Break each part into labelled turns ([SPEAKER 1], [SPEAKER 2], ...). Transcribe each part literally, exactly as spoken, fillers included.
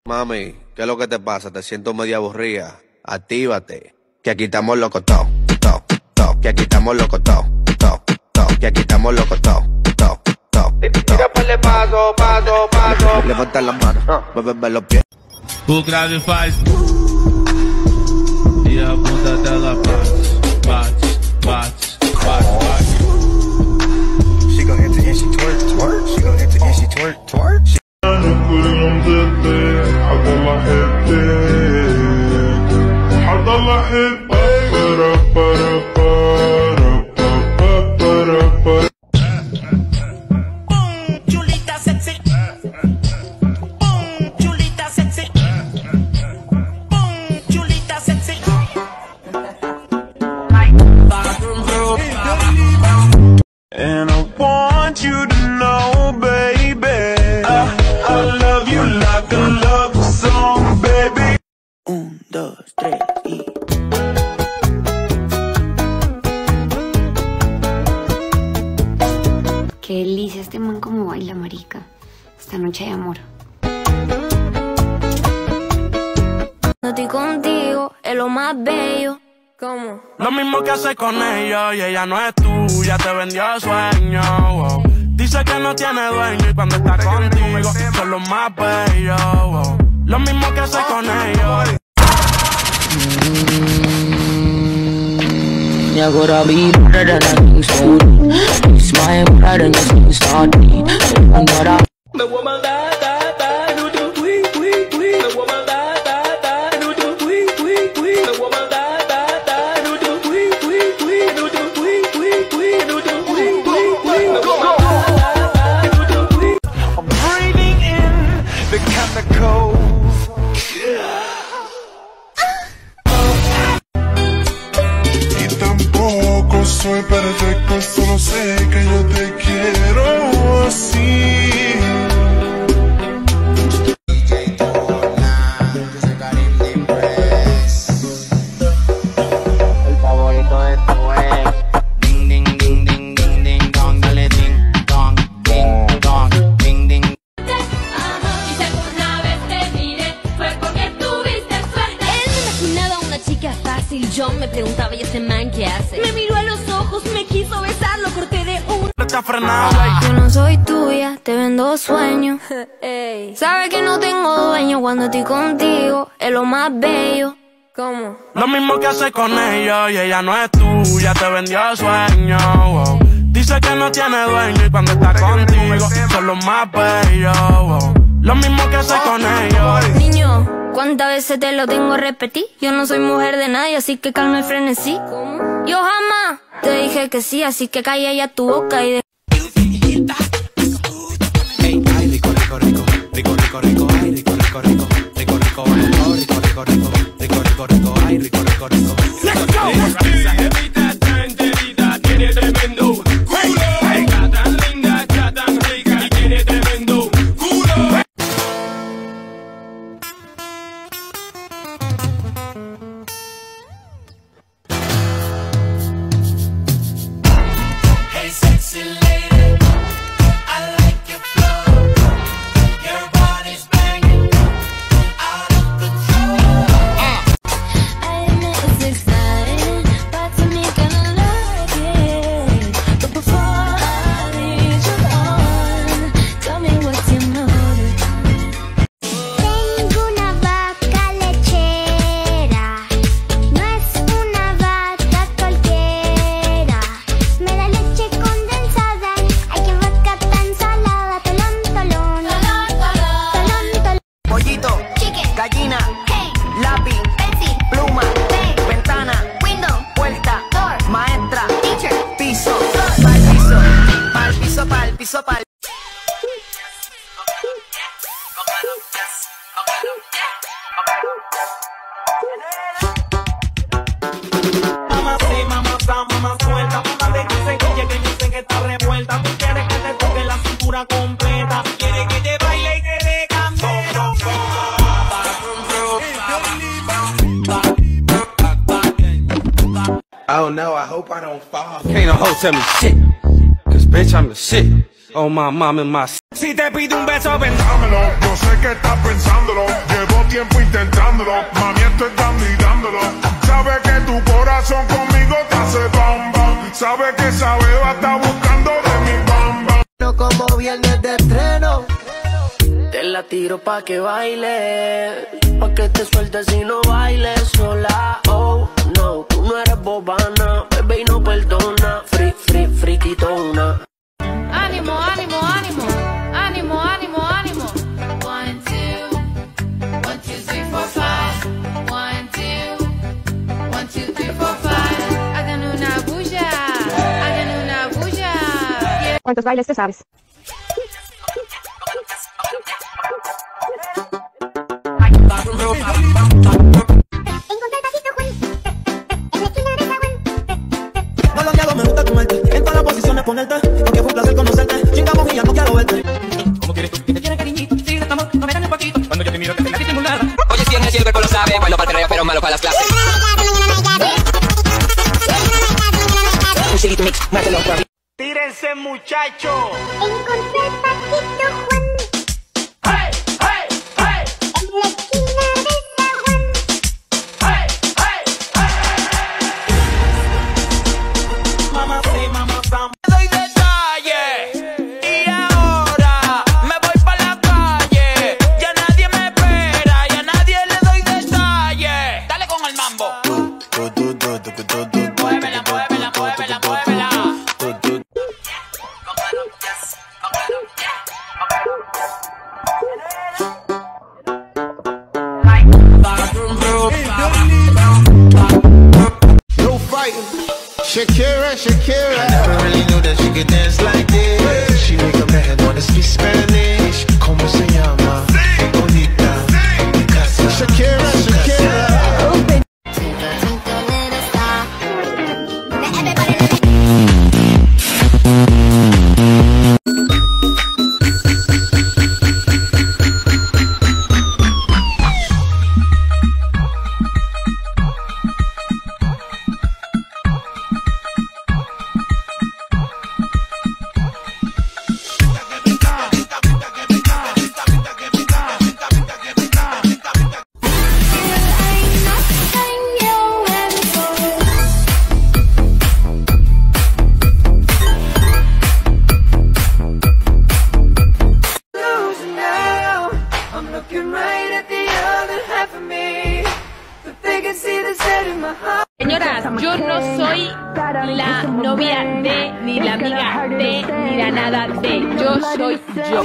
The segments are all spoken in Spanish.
[SPEAKER 1] Mami, ¿qué es lo que te pasa? Te siento media aburrida. Actívate, que aquí estamos locos todos, todos, todos, que aquí estamos locos todos, todos, todos, que aquí estamos locos todos, todos, todos. Tira para el paso, paso, paso. Levanta las manos, muéveme los pies.
[SPEAKER 2] O grave faz e a bunda dela bate, bate, bate, bate, bate.
[SPEAKER 3] She gon' enter and she twerk, twerk. She gon' enter and she twerk, twerk. She
[SPEAKER 4] And I want you to know, baby, I, I love you like a love song, baby.
[SPEAKER 3] Un, dos, tres, y...
[SPEAKER 5] Qué delicia este man como baila, marica. Esta noche de amor.
[SPEAKER 6] No estoy contigo, es lo más bello. ¿Cómo?
[SPEAKER 4] Lo mismo que hace con ellos y ella no es tuya, te vendió sueño. Wow. Dice que no tiene dueño y cuando está contigo son los más bellos. Wow. Lo mismo que hace con ellos.
[SPEAKER 7] You gotta be better than a thing so you smile better than a thing start me.
[SPEAKER 4] Me voy a mandar, da, da, do, do, we, we, we. Me voy a mandar, da, da, do, do, we, we, we. Me voy a mandar, da, da, do, do, we, we, we. Do, do, we, we, we. Do, do, we, we, we. Me voy a mandar, da, da, do, do, we. I'm breathing in the chemicals.
[SPEAKER 8] Y tampoco soy perfecto, solo sé que yo te quiero así.
[SPEAKER 6] Yo me preguntaba, ¿y este man qué hace? Me miró a los ojos, me quiso besar, lo corté de un...
[SPEAKER 4] Está frenado,
[SPEAKER 6] Yo no soy tuya, te vendo sueños. Ey. Sabes que no tengo dueño cuando estoy contigo, es lo más bello. ¿Cómo?
[SPEAKER 4] Lo mismo que hace con ellos y ella no es tuya, te vendió sueño. Wow. Dice que no tiene dueño y cuando está contigo son los más bellos. Wow. Lo mismo que hace con ellos.
[SPEAKER 6] Niño, ¿cuántas veces te lo tengo a repetir? Yo no soy mujer de nadie, así que calma el frenesí. ¿Cómo? Yo jamás te dije que sí, así que calla ya tu boca y de...
[SPEAKER 3] Hey, ay, rico, rico, rico, rico, rico, rico, ay, rico, rico, rico, rico, rico, rico, rico, rico, rico, rico, rico, rico, ay, rico, rico, rico. Let's go. Esa jevita tan enterita tiene tremendo culo. Está tan linda, está tan rica y tiene tremendo culo. Hey, sexy lady, I like your flow. Your body's banging out of control.
[SPEAKER 6] I admit it's exciting, but to me kinda like it. But before I lead you on, tell me what's your motive.
[SPEAKER 5] Tengo una vaca lechera, no es una vaca cualquiera. Me da leche condensada, ay que vaca tan salada. Tolón, tolón, tolón, tolón.
[SPEAKER 3] Pollito,
[SPEAKER 5] Chicken,
[SPEAKER 3] gallina,
[SPEAKER 5] hey,
[SPEAKER 3] lápiz,
[SPEAKER 5] pencil,
[SPEAKER 3] pluma,
[SPEAKER 5] pen,
[SPEAKER 3] ventana,
[SPEAKER 5] window,
[SPEAKER 3] puerta,
[SPEAKER 5] door,
[SPEAKER 3] maestra,
[SPEAKER 5] teacher,
[SPEAKER 3] piso, pa'l piso, pa'l piso, pa'l piso, pa'l.
[SPEAKER 4] Mamá sí, mamá está, mamá suelta. Mamá te dice que llegue, yo sé que está revuelta. Tú quieres que te toque la cintura completa. Quieres que te baile y te dé candela.
[SPEAKER 1] Oh no, I hope I don't fall. Can't no hoe tell me shit. Cause bitch, I'm the shit. Oh my mom and my.
[SPEAKER 4] Si te pide un beso, ven.
[SPEAKER 8] Dámelo, yo sé que estás pensándolo. Llevo tiempo intentándolo. Mami, estoy dando y dándolo. Sabe que tu corazón conmigo te hace bam bam. Sabe que esa beba está buscando de mi bam bam.
[SPEAKER 9] No como viernes de estreno. Te la tiro pa' que baile, pa' que te sueltes y no bailes sola. Oh, no, tú no eres bobana, bebé y no perdona. Free, free, friquitona.
[SPEAKER 10] Ánimo, ánimo, ánimo, ánimo, ánimo, ánimo. One, two, one, two, three, four, five. One, two, one, two, three, four, five. Hagan una bulla, hagan una bulla.
[SPEAKER 11] ¿Cuántos bailes te sabes?
[SPEAKER 12] Baloneado, me gusta comerte. En todas las posiciones ponerte. Aunque fue un placer conocerte. Chingamos y ya no quiero verte. ¿Cómo quieres tú? ¿Te quieres cariñito? Sí, estamos, no me dan un poquito. Cuando yo te miro, te tengo que estimular. Oye, si en el cuerpo lo sabe. Bueno para el perreo, pero malo para las clases. Un chilito mix, mátelo otra vez.
[SPEAKER 9] ¡Tírense, muchachos!
[SPEAKER 6] Encontré el patito Juan.
[SPEAKER 9] ¡Hey, hey, hey!
[SPEAKER 6] En la esquina de San Juan.
[SPEAKER 9] ¡Hey, hey, hey!
[SPEAKER 12] Mamá, sí, mamá, Sam.
[SPEAKER 9] Te doy detalles. Y ahora me voy pa' la calle. Ya nadie me espera, ya nadie le doy detalles. Dale con el mambo. Muévela, muévela, muévela, muévela.
[SPEAKER 13] No fighting. Shakira, Shakira. I never really knew that she could dance like this. She make a man wanna speak Spanish. ¿Cómo se llama? Bonita. Shakira, Shakira.
[SPEAKER 10] Señoras, yo no soy la novia de, ni la amiga de, ni la nada de. Yo soy yo.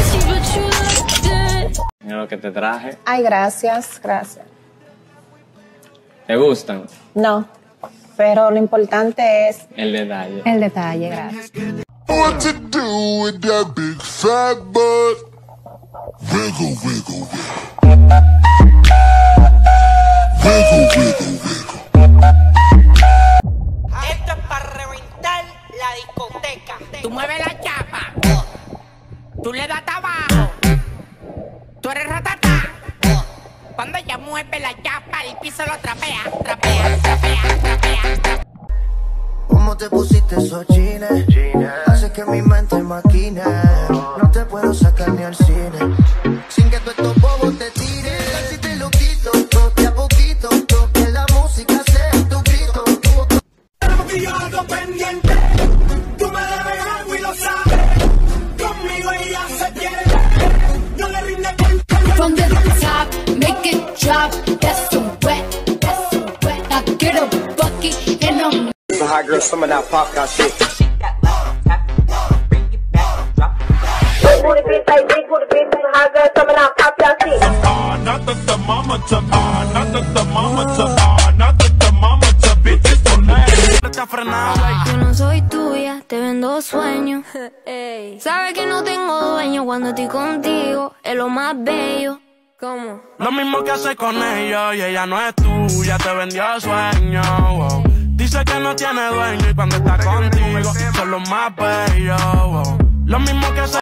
[SPEAKER 14] Mira lo que te traje.
[SPEAKER 15] Ay, gracias, gracias.
[SPEAKER 14] ¿Te gustan?
[SPEAKER 15] No, pero lo importante es
[SPEAKER 14] el detalle.
[SPEAKER 15] El detalle, gracias.
[SPEAKER 8] What to do with that big fat butt? Wiggle, wiggle, wiggle. Wiggle, wiggle, wiggle.
[SPEAKER 9] Esto es para reventar la discoteca. Tú mueves la chapa. Tú le das abajo. Tú eres ratata. Cuando ella mueve la chapa, el piso lo trapea, trapea, trapea, trapea, trapea.
[SPEAKER 16] ¿Cómo te pusiste esos jeans? Hace que mi mente maquine. No te puedo sacar ni al cine sin que tú estos bobos te tiren. Si te lo quito, toque a poquito, que la música sea tu grito.
[SPEAKER 12] Y yo ando pendiente. Tú me debes algo y lo sabes. Conmigo ella se quiere. No le rinde cuenta.
[SPEAKER 6] From the top, make it drop. That's so wet, that's so wet. I get a bucket and I'm
[SPEAKER 17] So hot girl, some of that pop got shit.
[SPEAKER 8] Ah, not that the mama to ah, not that the mama to ah, not that the mama to bitches don't
[SPEAKER 6] Yo no soy tuya, te vendo sueños. Sabes que no tengo dueño cuando estoy contigo, es lo más bello. ¿Cómo?
[SPEAKER 12] Lo mismo que hace con ellos y ella no es tuya, te vendió sueño. Wow. Dice que no tiene dueño y cuando está contigo son los más bellos. Wow. Lo mismo que hace